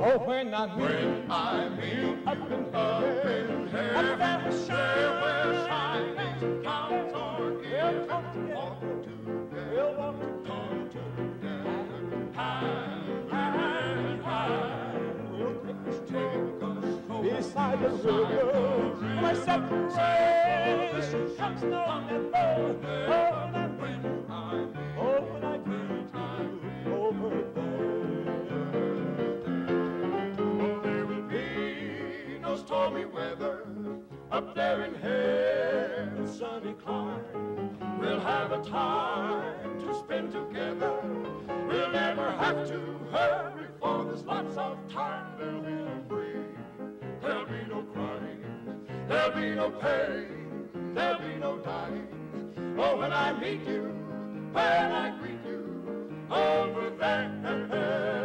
Oh, when I meet you up in heaven, there will shine clouds on it. Walk together, we'll walk together, hand, we'll take us home beside the river, where separation comes no never. Oh, when I meet you over there. Oh, there will be no stormy weather up there in heaven's sunny clime. We'll have a time to spend together. We'll never have to hurry, for there's lots of time. There'll be no grief, there'll be no crying, there'll be no pain, there'll be no dying. Oh, when I meet you, when I greet you over there.